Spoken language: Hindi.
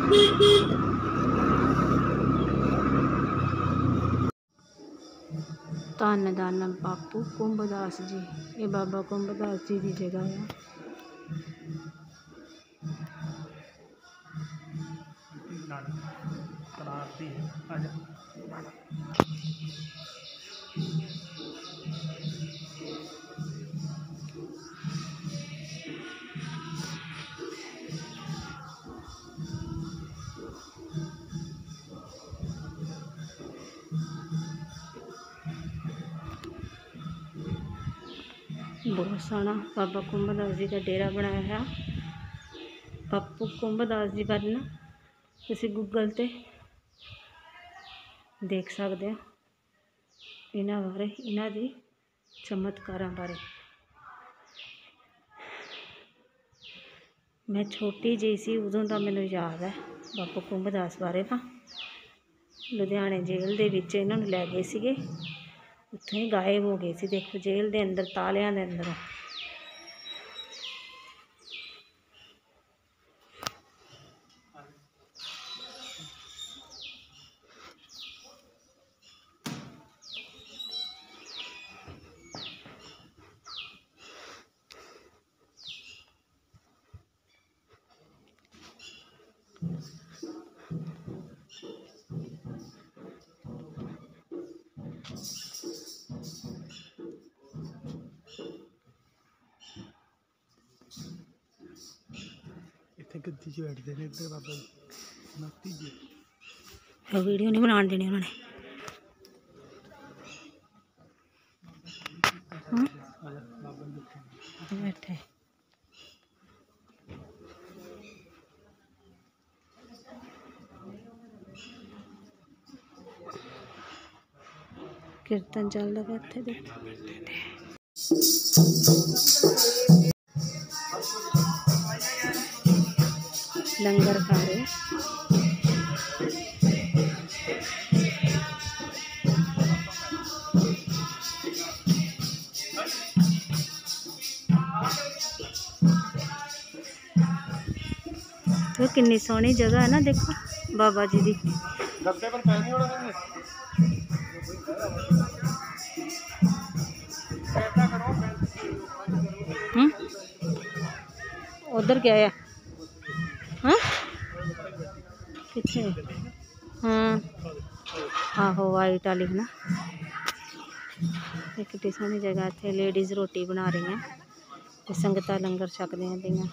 धन धन बापू कुंभदास जी, ये बाबा कुंभदास जी की जगह है। बहुत सोहना बाबा कुंभदास जी का डेरा बनाया है। बापू कुंभदास जी बारे ना तुसी गूगल ते देख सकते हो, इन्हां बारे, इन्हां दी चमत्कारां बारे। मैं छोटी जी सी उदों दा मैनूं याद है बापू कुंभदास बारे ना। लुधियाने जेल दे विच इन्हां नूं लै गए सीगे, उत्थों ही गायब हो गए सी। देखो जेल दे अंदर तालियां दे अंदर। गद्दी च बैठते हैं इधर बाबा जी नाती जी। वीडियो नहीं बनाने देनी उन्होंने। बैठे कीर्तन चलता पे इत्थे देखो। लंगर खा रहे तो कितनी सोहनी जगह है ना। देखो बाबा जी दी उधर क्या है? हाँ कितने? हाँ आहो वाइट वाली है ना। कितनी सोहनी जगह। इतने लेडीज़ रोटी बना रही हैं, संगतां लंगर छकदियां पईयां।